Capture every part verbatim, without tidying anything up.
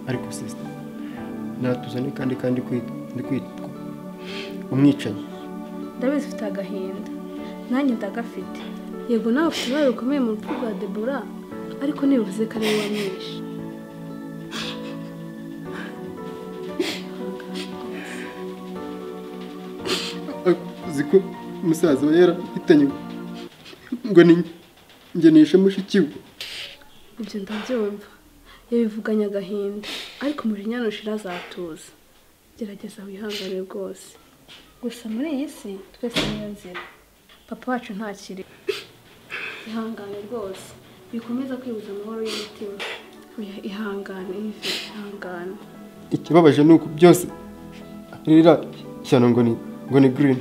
ariko sister natuzane kandi kandi ndi kwitwa umwicanyi. Ndabizi ufite agahinda nanjye ndagafite. Yego nawe ufite uruhare rukomeye mu rupfu rwa Debora, ariko ntibivuze ko ari wowe wamwishe. Ziko umusaza we yarahitanye ngo ni njye nishe mushiki we. Ibyo ndabyumva, yabivuganye agahinda, ariko umujinya nushira azatuza. Gerageza wihangane rwose, gusa muri iyi si twese niyo nzira. Papa wacu ntakiri. Ihangane rwose, bikomeza kwibuza amahoro y'umutima. Oya ihangane, ife ihangane. Ikibabaje nuko byose rira cyane ngo ni ngo ni green.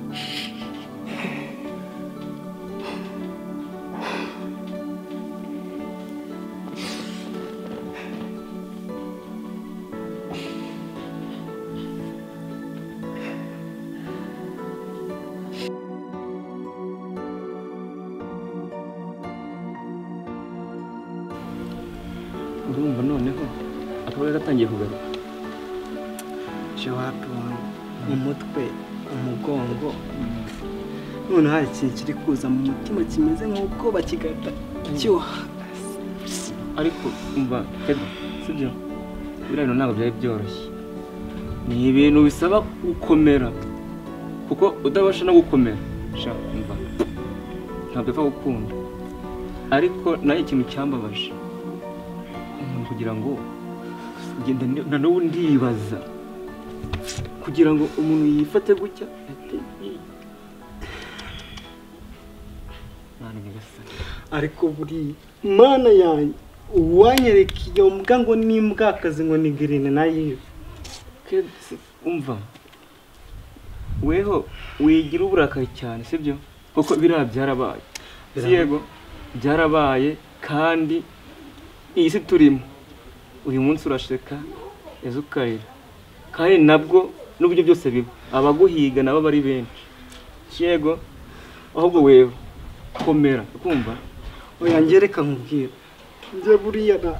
Urumva noneho akaba yaratangiye kugaruka. Je wapi mu mutwe umugongo none hari ikintu kiri kuza mu mutima kimeze nk'uko bakigata cyo. Ariko umva Pedro, sibyo birano ntabwo byari byoroshye. Ni ibintu bisaba gukomera, kuko udabasha no gukomera sha umva ntabwo upfa gukunda. Ariko nayo ikintu cyambabaje kugira ngo ngende na n'ubu ndibaza kugira ngo umuntu yifate gutya ariko buri mana yanjye uwanyereka iyo mbwa ngo n'imbwakazi ngo ni green nayo. Umva weho wigira uburakari cyane sibyo, kuko biriya byarabaye. Yego byarabaye, kandi iyi si turimo uyu munsi urasheka ejo ukarira, kandi nabwo n'uburyo byose biba abaguhiga nabo bari benshi. Yego ahubwo wewe komera kumva. Oya ngereka nkubwira nje buriya na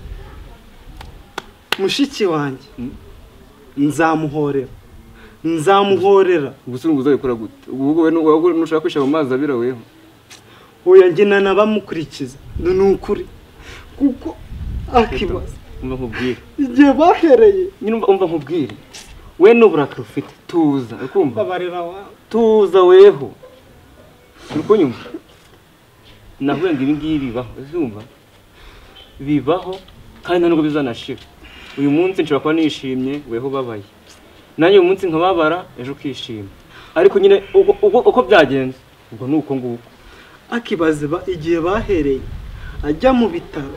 mushiki wanjye nzamuhorera nzamuhorera. Ubusuru bikora gute? Ubwo we nushaka kwisha mu mazi abira weho. Oya nge nanabamukurikiza ni ukuri, kuko akibaza umva nkubwire igihe bahereye nyine umva nkubwire we n'uburakari ufite tuza ukumva babarira wawe tuza weho uko nyumva nahuye ngo ibi ngibi bibaho uzumva bibaho kandi nubwo bizanashira. Uyu munsi nshobora kuba nishimye weho babaye, nanjye uyu munsi nkababara ejo ukishima, ariko nyine uko byagenze ubwo ni uko nguko. Akibaze igihe bahereye ajya mu bitaro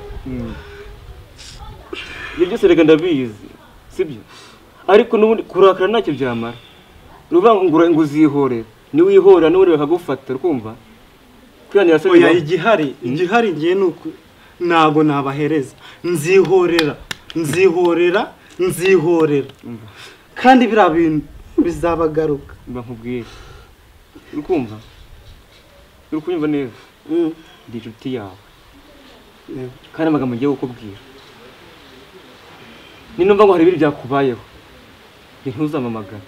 ibyo byose reka ndabizi sibyo, ariko n'ubundi kurakara ntacyo byamara. Rubangura ngo uzihorera ni wihora n'uri bakagufata ukumva kwihanira se. Oya igihari igihari ngiye nuko nago nabahereza nzihorera nzihorera nzihorera kandi bira bintu bizabagaruka. Mba nkubwire urukumva urukunyumva neza ndi inshuti yawe, kandi amagambo ngiye kukubwira ni numva ngo hari ibiri byakubayeho ntuzamamagana.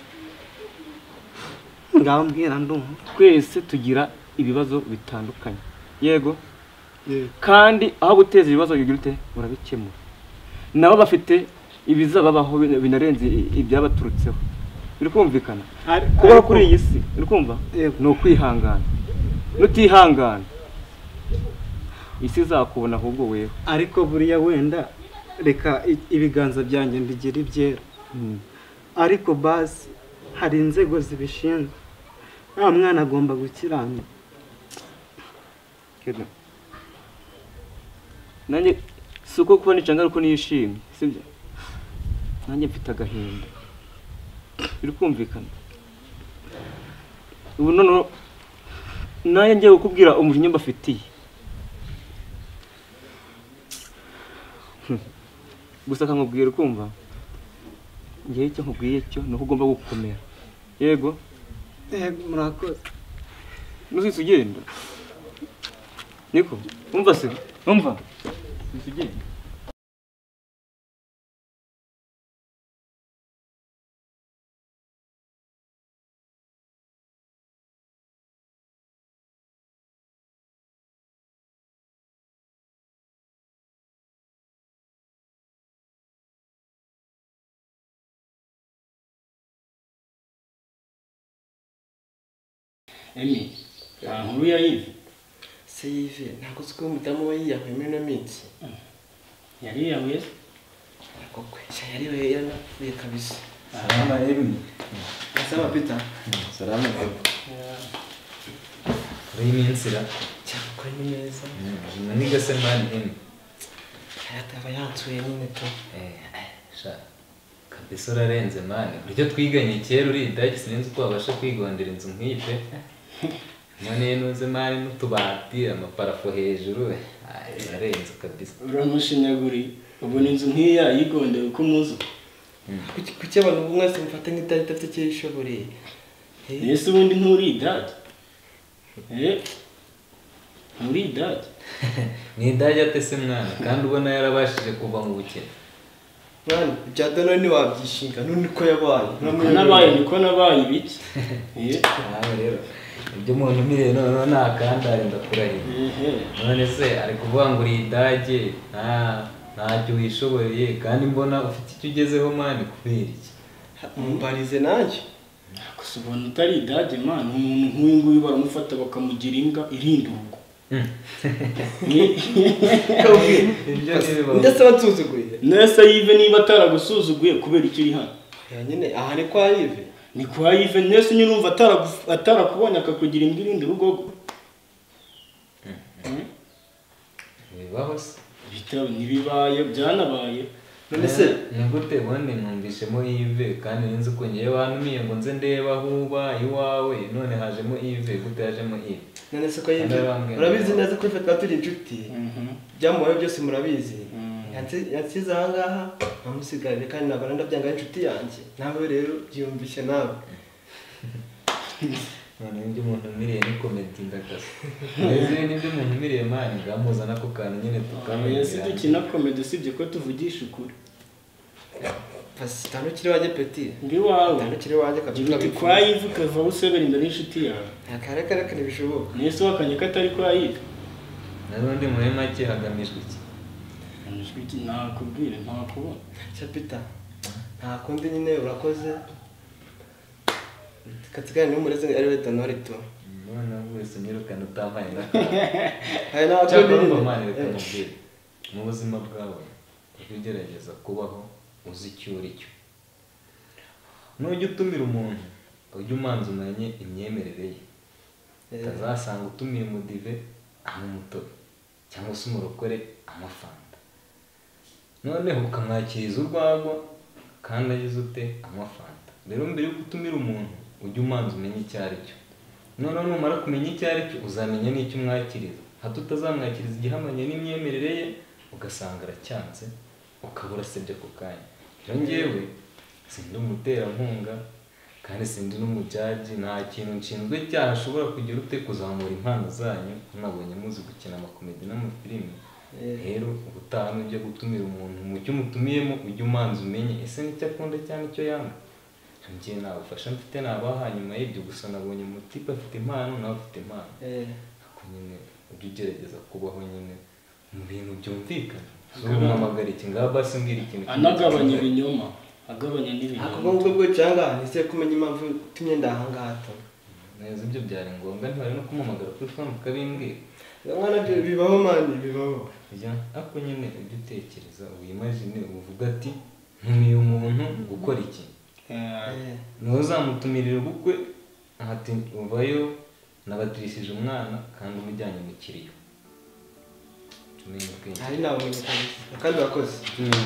Ngambwira ndumva twese tugira ibibazo bitandukanye. Yego kandi aho guteza ibibazo bigira ute urabikemura. Nabo bafite ibizababaho binarenze ibyabaturutseho. Biri kumvikana kuba kuri iyi si biri kumva no kwihangana. Nutihangana isi izakubona ahubwo wewe. Ariko buriya wenda reka ibiganza byanjye mbigira ibyera, ariko basi hari inzego zibishinzwe, nta mwana agomba gukirana. Nanjye si uko kuba nicanga uko nishimye sibyo, nanjye mfite agahinda. Biri kumvikana ubu none nanjye ngiye kukubwira umujinya mbafitiye. Gusa kamubwira ukumva ngiye icyo nkubwiye cyo nuko ugomba gukomera. Yego yego murakoze nuzise ugenda niko umva se umva nuzise ugenda. emi nta nkuru ya Yves se Yves ntabwo uzi ko umudamu we yiyahuye muri ino minsi yariyahuye koko yariwe yanapfuye kabisa. Salama Emi. Sawa Peter. Salama Emi. Uri minsira. Cyakora ni neza. Nani gase mani Emi. Yataba yansuye nyine to. Eh, sha. Kabisa urarenze mani. Buryo twiganye kera uri idagi sinzi uko wabasha kwigondera inzu nk'iyi pe. None nuze mani n'utubati amaparafo hejuru. Ay, urarenze kabisa. uramushinyaguri ubu ni inzu nk'iya yigondeye uko muzo Kuki abantu mwese mufata nk'itari idafite icyo yishoboreye. ese ubundi nturi idagi eh nturi idagi Ni idagi atese mwana kandi ubona yarabashije kuva mu bukene. Mwana ibya dono ni wabyishinga none ko yabaye. nabaye niko nabaye ibiki eh Nawe rero ibyo umuntu umiriye none nakandare ndakurahiye. None se ari kuvuga ngo uri idage nta ntacyo wishoboye kandi mbona ufite icyo ugezeho mani kubera iki? Mumbarize nanjye. gusa ubona utari idagi man umuntu nk'uyu nguyu baramufata bakamugira imbwa irinda urugo Ibyo nibibaho. Ndasaba nsuzuguye. nese Yves niba ataragusuzuguye kubera icyo uri hano Ya nyine aha ni kwa Yves. ni kwa Yves nese nyine urumva ataragu- atarakubonye akakugira imbwa irinda urugo Bibaho se. bitaba ntibibaye byanabaye None se ni gute ubundi numvishemo Yves kandi ninzi ko ngewe wanumiye ngo nze ndeba aho uba iwawe none hajemo Yves gute hajemo Yves? none se ko Yves urabizi neza ko Yves turi inshuti. Byamubaye byose murabizi. Yansize aha ngaha nkamusigarire kandi ntabwo ndabyanga inshuti yanjye. Nawe rero byiyumvishe nawe. None ibyo umuntu umiriye ni komedi ndakasa. Neze n'ibyo umuntu umiriye mani ngamuzana ako kantu nyine tukamenya. si dukina komedi usibye ko tuvugisha ukuri Pasi tano kiri waje Petit. ndi wawe Tano kiri waje kabisa. uti kwa Yves ukava usebera imbere y'inshuti yawe Akare kare kare bishoboka. nese wakanye ko atari kwa Yves Narundi muri make hagamijwe iki? Nishwe iki nakubwire ntakubona Cya Peter. Nta kundi nyine urakoze. Katigani n'umureze ari we Donori to. None wese nyirukana utampaye na. Hari na Cyangwa kundi. mba mani reka mubwire. Mu buzima bwawe ujye ugerageza kubaho uzi icyo uri cyo. Nujya utumira umuntu ujye umanza umenye imyemerere ye. Utazasanga utumiye umudive anywa umutobe cyangwa se umurokore amafanta. Noneho ukamwakiriza urwagwa kandi agize ute amafanta. Rero mbere yo gutumira umuntu ujye umanza umenye icyo ari cyo. Noneho numara kumenya icyo ari cyo uzamenya n'icyo umwakiriza. Hato utazamwakiriza igihamanye n'imyemerere ye ugasanga aracyanze ukabura asebye ako kanya. Rero njyewe sindi umuterankunga kandi sindi n'umujaji nta kintu nshinzwe cyaha ashobora kugira ute kuzamura impano zanyu nabonye muzi gukina amakomedi n'amafilimi. Rero ubutaha nujya gutumira umuntu mu cyo umutumiyemo ujye umanza umenye ese nicyo akunda cyane icyo yanga. Njye nabufasha mfite nabaha nyuma y'ibyo gusa nabonye umutipe afite impano nawe afite impano. Ako nyine ujye ugerageza kubaho nyine mu bintu byumvikana. Umpamagara iki ngaho basi mbwira ikintu anagabanya ibinyoma agabanya n'ibinyoma Ako ngubwo bwo cyanga nise kumenya impamvu tumye ndaha ngaha to. neza ibyo byari ngombwa ntibari no kumuhamagara kuri phone ukabimbwira. Mwana byo bibaho mani bibaho. Bijya ako nyine ujye utekereza wimagine uvuga ati ntumiye umuntu gukora iki. Niwe uzamutumirira ubukwe ati uvayo nabatirishije umwana kandi umujyanye mu kiriyo. Hari nawe kandi wakoze.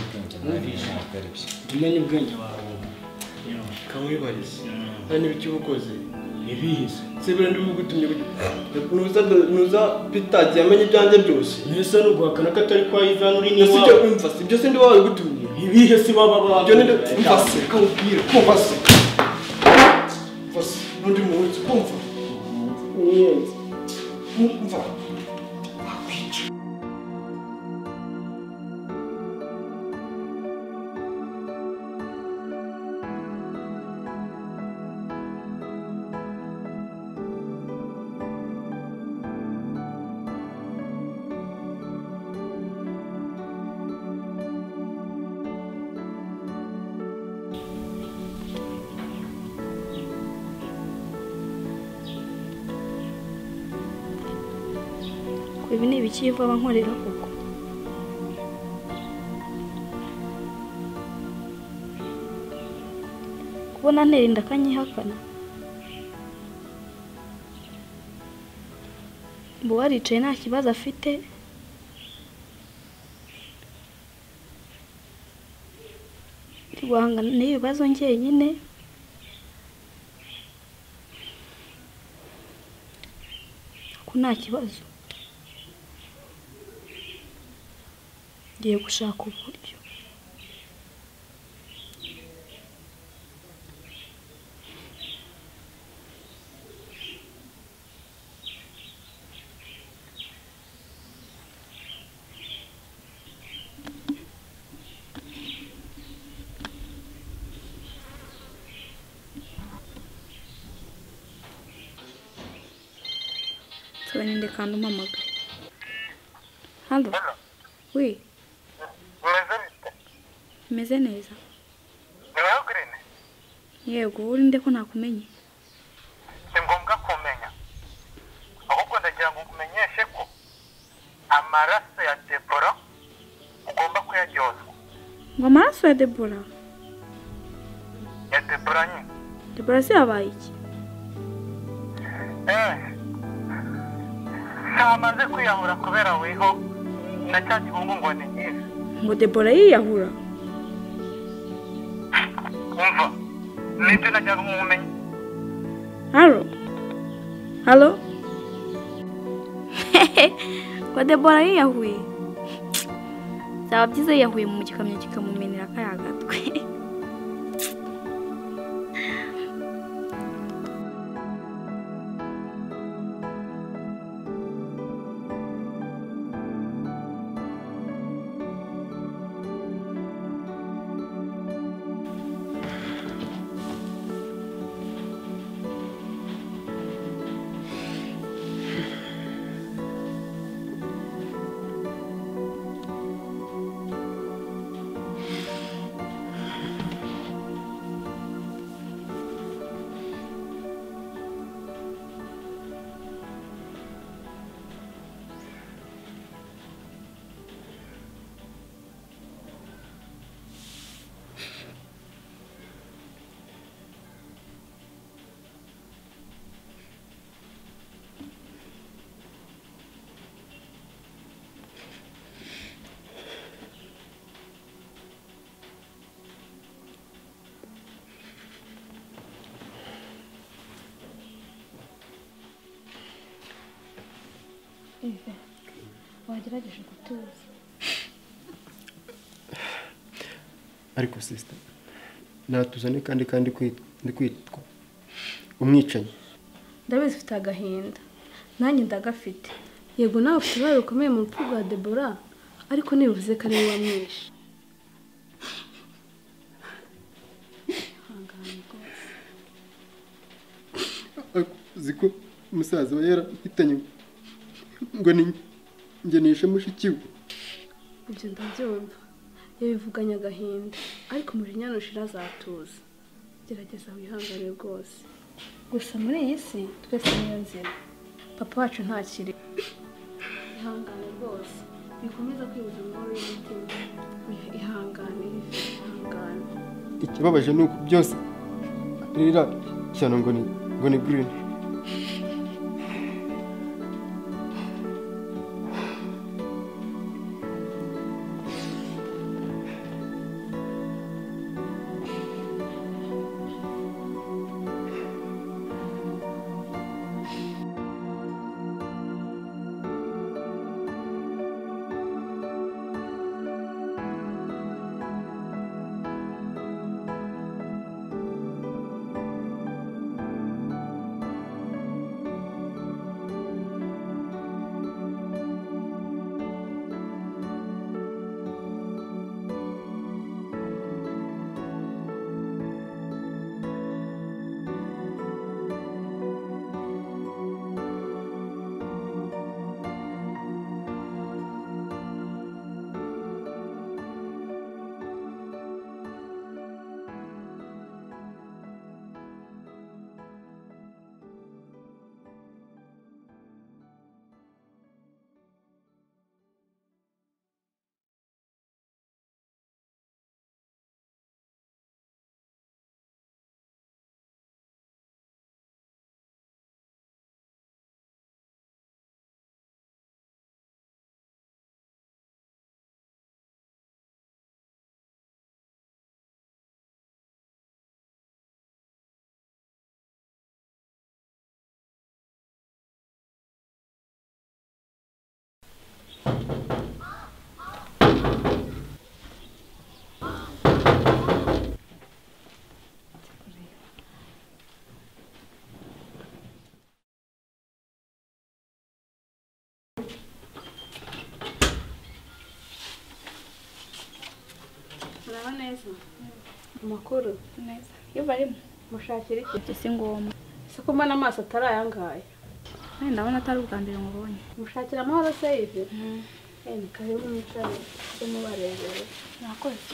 umenye ubwenge wawe Kamwibarize. Hari n'ibiki ubukoze. ibihize Sibere ndi gutumye nuza nuza Peter yamenye ibyanjye byose. nese nuguhakana ko atari kwa Yves uri ni Sibyo umva sibyo se ndi wawe gutumye. ibihe si baba baba Byo nende umva se kamubwira kumva se. Vos nundi munsi kumva. Yes. Umva. ibi ni ibiki biva abankorera koko? Kubona nterinda akanyihakana. Mbo waricaye nta kibazo afite. Guhangana n'ibibazo njyenyine. Ko nta kibazo. Ngiye gushaka uburyo. Ninde kandi umamagaye? Halo? Oui. Meze neza. Niwe Green? Yego, uri nde ko nakumenye? Si ngombwa kumenya. Ahubwo ndagira ngo kumenyeshe ko amaraso ya Debora ugomba kuyaryoza. Ngo amaraso ya Debora? Ya Debora nyine. Debora si yabaye iki? Eh. Amaze kwiyahura kubera weho na cya kibungo ngo ni nyine. Ngo Debora yiyahura? Umva, nibyo najyaga umumenye. Halo? Halo? Ngo Debora yiyahuye? Byaba byiza yiyahuye mu gikamyo kikamumenera kaya gatwe. Ive, wagerageje gutuza. Ariko sister, natuzane kandi kandi ndi kwitwa umwicanyi. Ndabizi ufite agahinda. Nanjye ndagafite. Yego nawe ufite uruhare rukomeye mu rupfu rwa Debora, ariko nibuze ko ari we wamwishe. Ziko umusaza we yarahitanye ngo ni njye nishe mushiki we. Ibyo ndabyumva. Yabivuganye agahinda, ariko umujinya nushira azatuza. Gerageza wihangane rwose. Gusa muri iyi si twese niyo nzira. Papa wacu ntakiri. Ihangane rwose. Bikomeza kwibuza amahoro y'umutima. Ihangane, ihangane. Ikibabaje nuko byose rira cyane ngo ni ngo ni Green. Amakuru neza iyo barimo mushakira iki? si ngombwa Se ko mbona amaso atari ayangaye. wenda ndabona atari ubwa mbere mubonye Mushakira amahoro se ivi? Eh, ni karibu mwicare cyo mubarebere. murakoze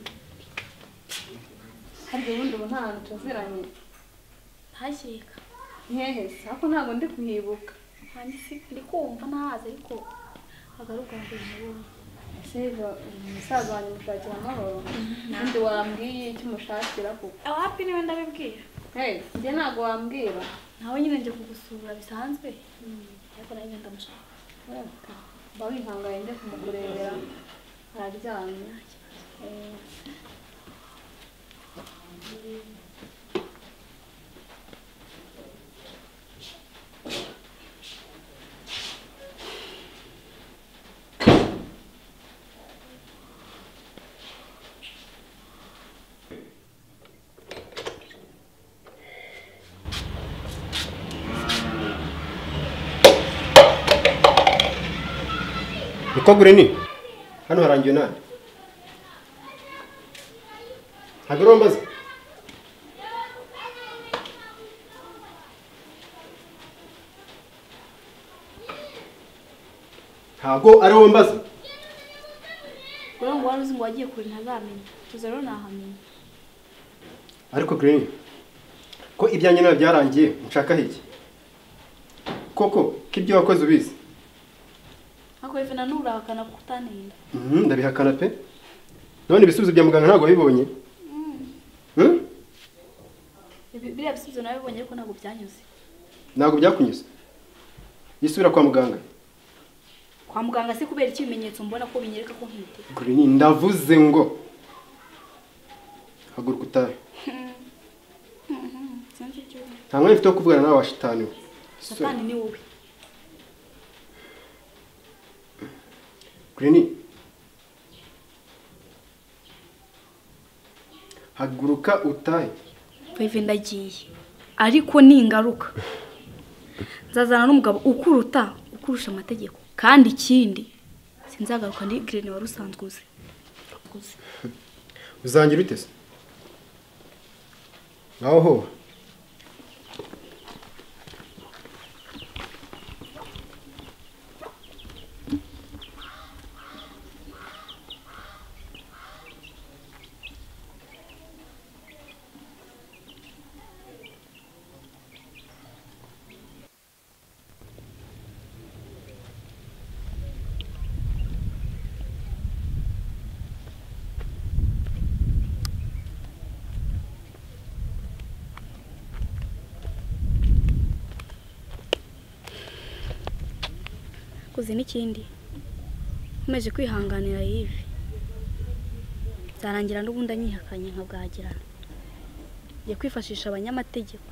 Hari ubundi ubu nta hantu tuziranye. ntashyika Hehe, se ako ntabwo ndi kuhibuka. kandi si ndi kumva ntahazi ariko agaruka ubwa mbere mubonye Siva umusaza wanjye mushakira amahoro. Undi wambwiye icyo umushakira kuko. aho hapi niwe ndabibwira Hey, njye ntabwo wambwira. nawe nyine nje kugusura bisanzwe ariko nawe ngenda mushaka Mba wihangaye njye kumukurebera. Araryamye. Eh, Niko Green. Hano harangiye nani? Ntabwo mbaza. Ntabwo ari wowe mbaza. Ura ngo wari uzi ngo wagiye kure ntazamenya tuza rero nahamenya Ariko Green. Ko ibyanjye nawe byarangiye nshaka hiki? Koko kibyo wakoze ubizi? ariko ife nanurahakana ko utanenda Mhm, ndabihakana pe. None ibisubizo bya muganga ntabwo wabibonye? Mhm. biriya bisubizo nabibonye ariko ntabwo byanyuze Ntabwo byakunyuze. Yisubira kwa muganga. kwa muganga se kubera iki bimenyetso mbona ko binyereka ko nkite Green, ndavuze ngo haguruka utahe. sinzi icyo Nta mwanya mfite wo kuvugana nawe washitani we. satani ni wowe Green. Haguruka utahe. ife ndagiye ariko ningaruka nzazana n'umugabo ukuruta ukurusha amategeko kandi ikindi sinzagaruka ndi Green wari usanzwe uzi uzi Uzangira ute se? Ngaho ho. kuzi n'ikindi umeje kwihanganira yivi zarangira n'ubundi anyihakanye nkabwagirana ngiye kwifashisha abanyamategeko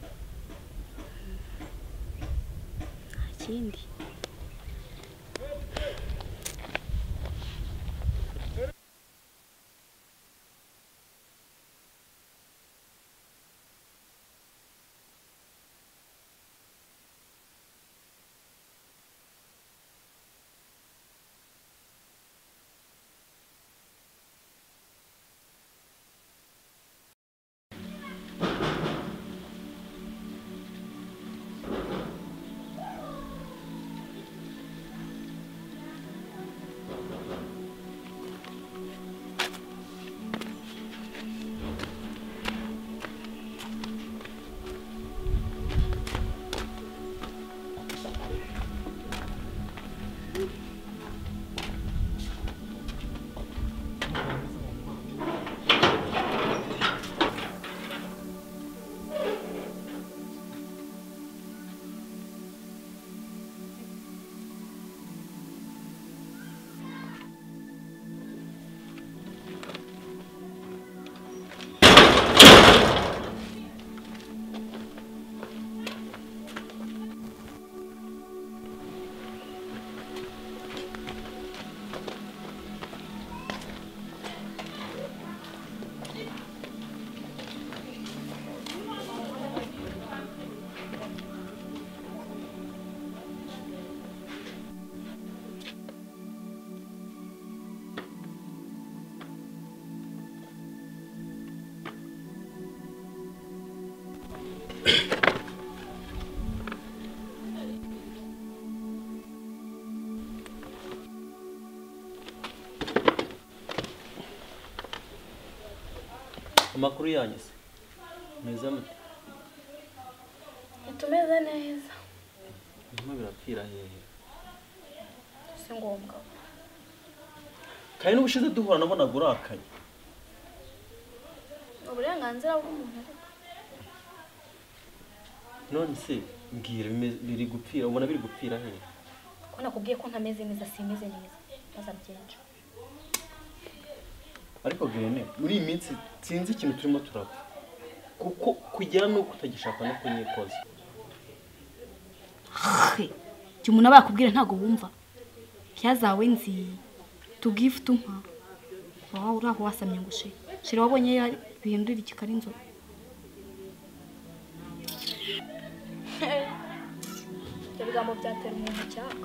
nta kindi amakuru yanyu se meza mute tumeze neza birimo birapfira hehe si ngombwa kandi n'ubushize duhura nabonaga urakaye uburenganzira bw'umuntu none se mbwira biri gupfira ubona biri gupfira hehe ko nakubwiye ko ntameze neza simeze neza baza byinshi ariko Grene muri iyi minsi sinzi ikintu turimo turapfa kuko kugera nuko utagishaka no kunyikoza jye umuntu abakubwira ntago wumva byazawe nzi tugift umpa wawe uraho wasamye ngo she shira wabonye bihindura ikikari inzo ibigambo byatera umuntu cyaka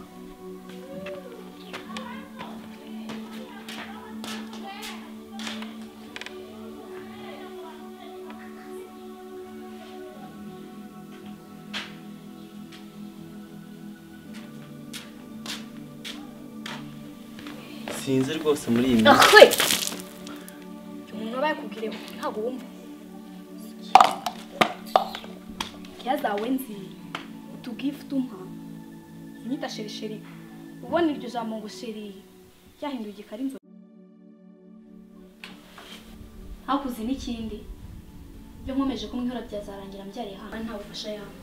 sinzi rwose muri iyi minsi ahwe umuntu abayakubwire ntago wumva byazawe nzi tugift umpa inyita sheri sheri ubona iryo jambo ngo sheri ryahinduye igikari inzo hakuze n'ikindi byo nkomeje kumwihora byazarangira mbyariye hano nta bufasha yawe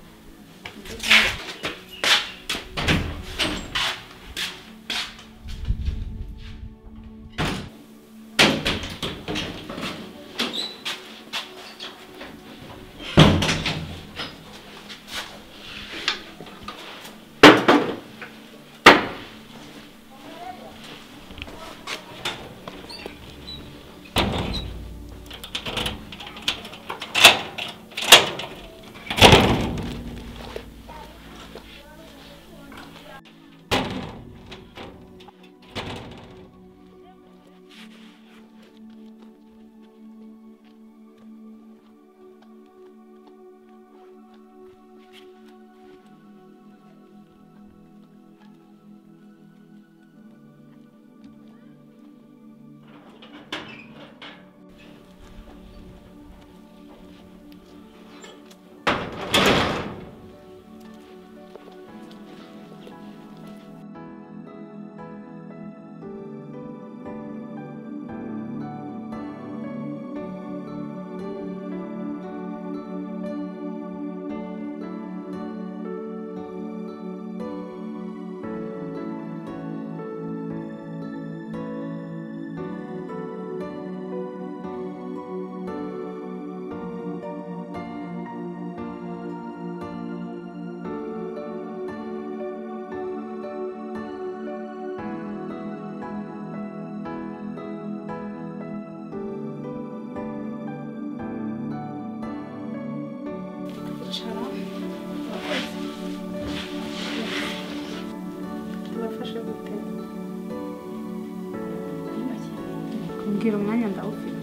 Kumbwira umwanya ndawufite.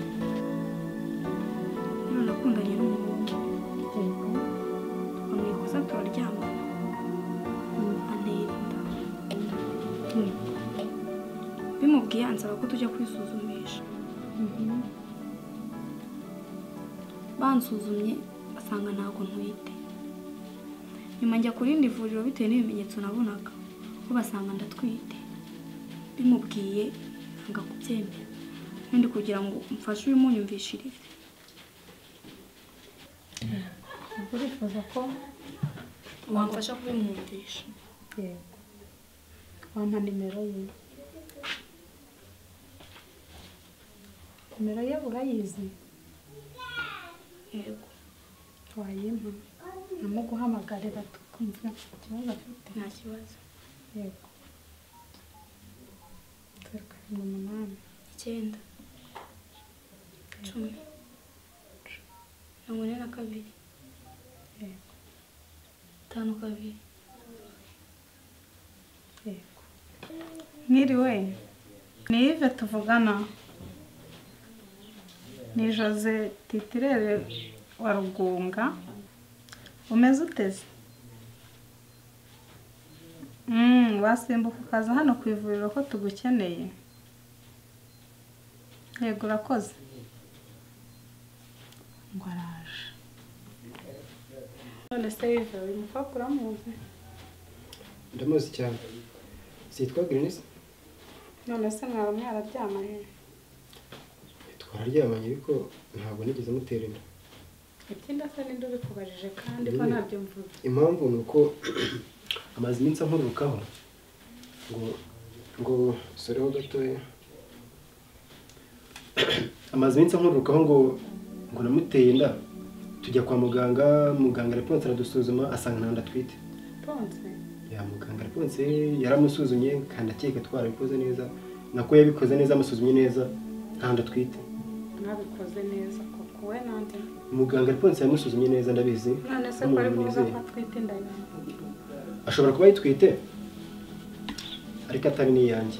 None nakundanye n'umuhungu. Twamwikoza turaryama. Antera inda. Bimubwiye ansaba ko tujya kwisuzumisha. Bansuzumye basanga ntago ntwite. Nyuma njya ku rindi vuriro bitewe n'ibimenyetso nabonaga ko basanga ndatwite. Bimubwiye anga kubyemera. Ndi kugira ngo mfashe uyu munyumvishirize. Urifuza ko wamfasha kubimwumvisha? Yego. Wampa nimero ye. Nimero ye urayizi? Yego. Wayimpa. Namuguhamagarira tukumva ikibazo afite. Nta kibazo. Yego. Twereka umunani. Icyenda. Cumi. Mirongo ine na kabiri. Yego. Tanu kabiri. Yego. Mwiriwe. Ni Yves tuvugana. Ni Jose Titirere wa Rugunga. Umeze uteze? Mm, wasimbuka ukaza hano ku ivuriro ko tugukeneye. Yego urakoze. ngo araje. None se Iva uyu mukobwa uramuzi? Ndamuzi cyane. Sitwa Grenise? None se mwaba mwararyamanye? Twararyamanye ariko ntabwo nigeze mutera inda. Ikindi se ninde ubikubajije kandi ko ntabyo mvuze? Impamvu ni uko amazi iminsi ankururukaho ngo ngo soreho gatoya. Amazi iminsi ankururukaho ngo ngo namuteye inda. Tujya kwa muganga, muganga Reponse aradusuzuma asanga nta nda twite. Reponse? Ya muganga Reponse yaramusuzumye kandi akeka twarabikoze neza. Nako yabikoze neza amusuzumye neza nta nda twite. Nabikoze neza koko we nande? Muganga Reponse yamusuzumye neza ndabizi. None se ko ari kuvuga ko atwite inda ye? Ashobora kuba yitwite ariko atari niyanjye.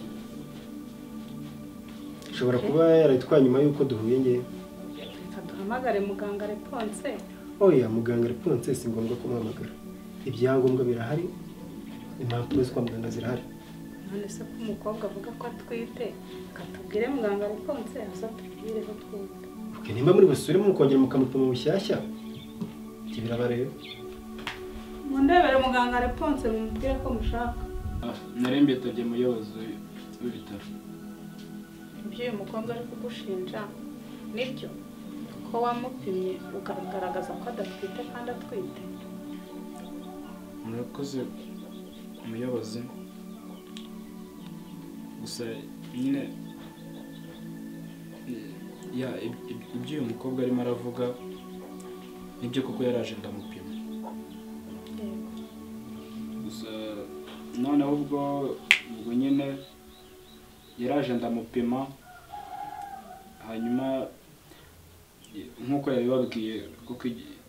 Ashobora kuba yaritwaye nyuma yuko duhuye ngiye. Hamagare muganga Reponse. Oya muganga Reponse si ngombwa kumuhamagara. Ibyangombwa birahari. Impapuro zo kwa muganga zirahari. None se ko umukobwa avuga ko atwite katubwire muganga Reponse azatubwire ko twite. Okay, nimba muri busure mu kongera mukamupima bushyashya. Kibiraba rero. Mundebere muganga Reponse mumubwire ko mushaka. Narembe tabye muyobozi w'ibitaro. Ibyo uyu mukobwa ari kugushinja nibyo ko wamupimye ukagaragaza ko adatwite kandi atwite. Murakoze umuyobozi. Gusa nyine ya ibyo uyu mukobwa arimo aravuga nibyo koko yaraje ndamupima. Gusa noneho ubwo ubwo nyine yaraje ndamupima hanyuma nkuko yabibabwiye kuko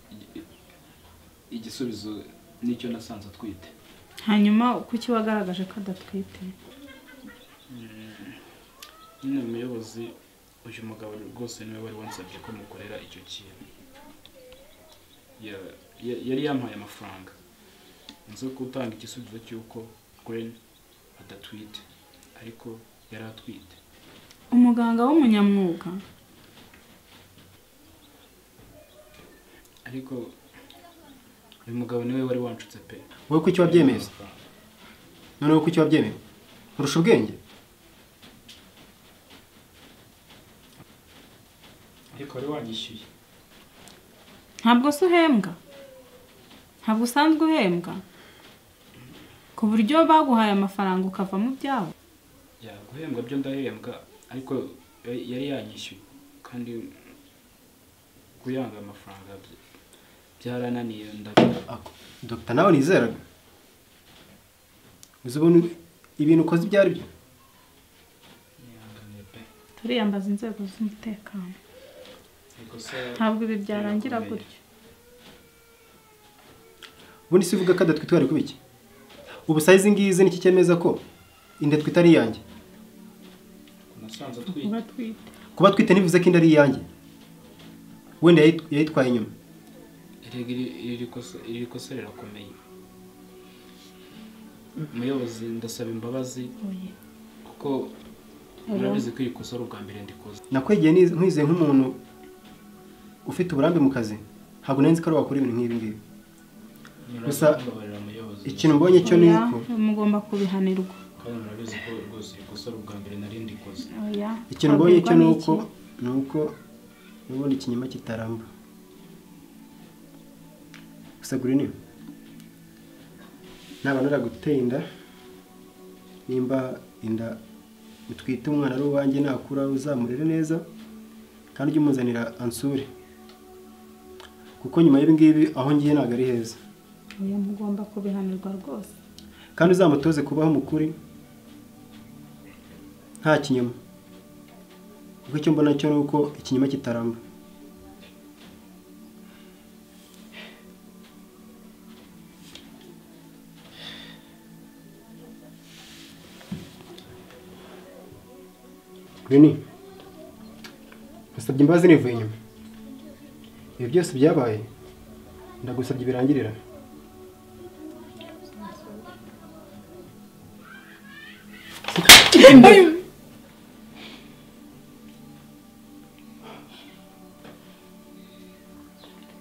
igisubizo nicyo nasanze atwite. Hanyuma kuki wagaragaje ko adatwite? Nyine umuyobozi uyu mugabo rwose niwe wari wansabye ko mukorera icyo kintu. Yari yampaye amafaranga nzo gutanga igisubizo cy'uko Gren adatwite ariko yari atwite. Umuganga w'umunyamwuga? Ariko uyu mugabo niwe wari wanshutse pe. Wowe kuki wabyemeza? None wowe kuki wabyemeye? Urusha ubwenge? Ariko wari wanyishyuye. Ntabwo se uhembwa? Ntabwo usanzwe uhembwa? Ku buryo baguhaye amafaranga ukava mu byabo? Ya guhembwa byo ndahembwa ariko yari yanyishyuye kandi kuyanga amafaranga byarananiye ndabira. Dr. nawe nizeraga. Uzubona ibintu ukoze ibyari byo? Turiyambaza inzego z'umutekano. Ntabwo ibi byarangira gutyo. Ubundi sivuga ko adatwite ari kubiki? Ubu size ngize niki cyemeza ko inda twite ari yanjye? Nasanze atwite. Kuba twite nivuze ko inda ari yanjye. Wenda yayitwaye inyuma. Iri kosa rirakomeye. Umuyobozi ndasaba imbabazi kuko murabizi ko iri kosa ari ubwa mbere ndikoze. Nakwegeye nkwize nk'umuntu ufite uburambe mu kazi. Ntabwo nari nzi ko wakora ibintu nk'ibi ngibi. Gusa ikintu mbonye cyo ni uko mugomba kubihanirwa. Kandi murabizi ko rwose ikosa ari ubwa mbere nari ndikoze. Ikintu mbonye cyo ni uko ni uko n'ubundi ikinyoma kitaramba. Gusa Gren naba naraguteye inda nimba inda utwite umwana ari uwanjye nakura uzamurere neza kandi ujye umuzanira ansure kuko nyuma y'ibi ngibi aho ngiye ntabwo ari heza. Oya mugomba kubihanirwa rwose. Kandi uzamutoze kubaho mukuri nta kinyoma. Kuko icyo mbona cyo ni uko ikinyoma kitaramba. Gren, nasabye imbabazi nivuye inyuma. Ibi byose byabaye ndagusabye birangirira.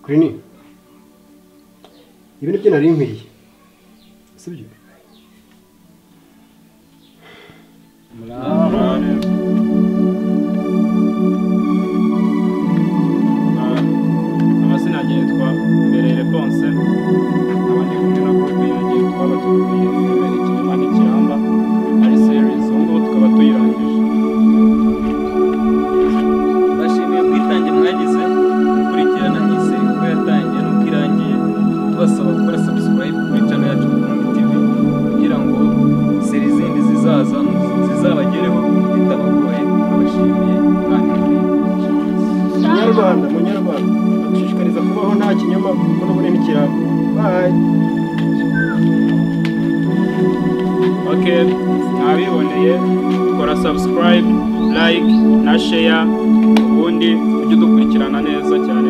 Green ibi nibyo nari nkwiye sibyo Murabane amazina yanjye yitwa Berere Ponce abandi kumwe na groupe yanjye twaba tukuye filime ikinyoma n'ikiramba ari series ubu tukaba tuyirangije bashimiye kwitangira mwagize gukurikirana iyi series uko yatangiye n'uko irangiye tubasaba gukora subscribe kuri channel yacu T V kugira ngo series zindi zizaza zizabagereho bitabagoye. Abashimiye kandi Munyarwanda munyarwanda dushishikariza kubaho nta kinyoma kuko n'ubune n'ikiramba. Bye. Okay, mwabiboneye kora subscribe, like na share ubundi ujye dukurikirana neza cyane.